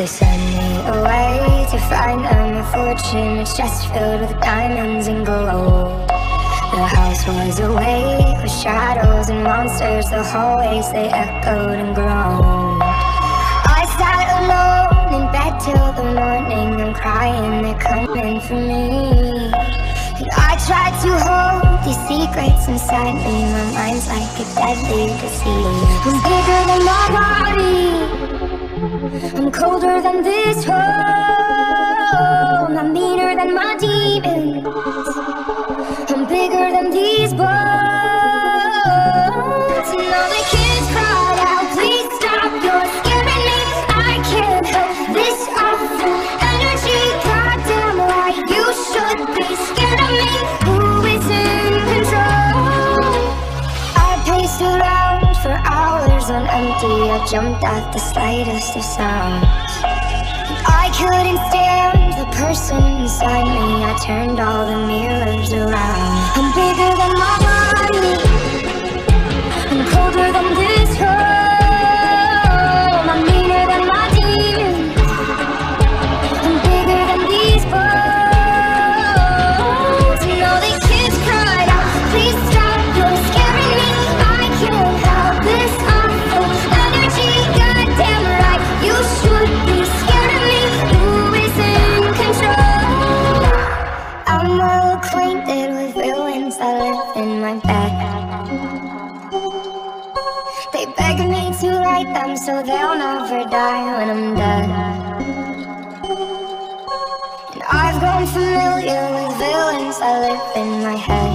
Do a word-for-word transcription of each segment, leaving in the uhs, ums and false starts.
They send me away to find them a fortune. It's just filled with diamonds and gold. The house was awake with shadows and monsters. The hallways, they echoed and groaned. I sat alone in bed till the morning. I'm crying, they're coming for me. And I tried to hold these secrets inside me. My mind's like a deadly disease. I'm bigger than my body, I'm colder than this home. I'm meaner than my demons, I'm bigger than these bones. And all the kids cried out, please stop, you're scaring me. I can't help this awful energy. Goddamn right, you should be scared of me. Who is in control? I paced around for hours on empty. I jumped at the slightest of sounds. I couldn't stand the person inside me. I turned all the mirrors around. I'm bigger than my body, I'm colder than this home. I'm meaner than my demons, I'm bigger than these bones. And all the kids cried out, please stop, you're scaring me. I can't help this awful energy. Goddamn right, you should be scared of me. Who is in control? I'm well acquainted with villains that live in my bed. They beg me to write them so they'll never die when I'm dead. And I've grown familiar with villains that live in my head.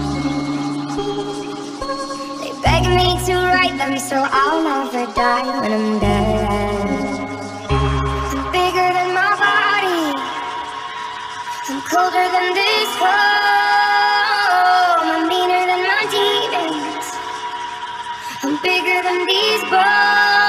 They beg me to write them so I'll never die when I'm dead. I'm bigger than my body, I'm colder than this home. I'm meaner than my demons, I'm bigger than these bones.